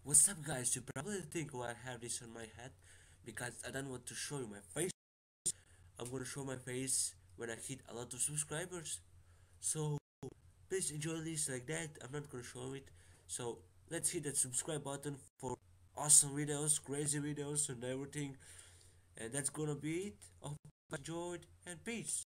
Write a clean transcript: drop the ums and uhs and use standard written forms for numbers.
What's up, guys? You probably think why I have this on my head because I don't want to show you my face. I'm gonna show my face when I hit a lot of subscribers. So please enjoy this like that. I'm not gonna show it. So let's hit that subscribe button for awesome videos, crazy videos, and everything. And that's gonna be it. I hope you enjoyed, and peace.